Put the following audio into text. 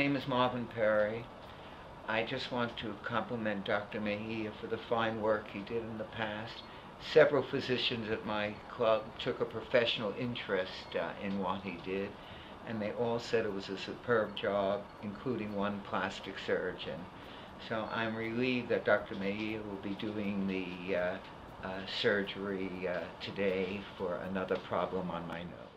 name is Marvin Perry. I just want to compliment Dr. Mejia for the fine work he did in the past. Several physicians at my club took a professional interest in what he did, and they all said it was a superb job, including one plastic surgeon. So I'm relieved that Dr. Mejia will be doing the surgery today for another problem on my nose.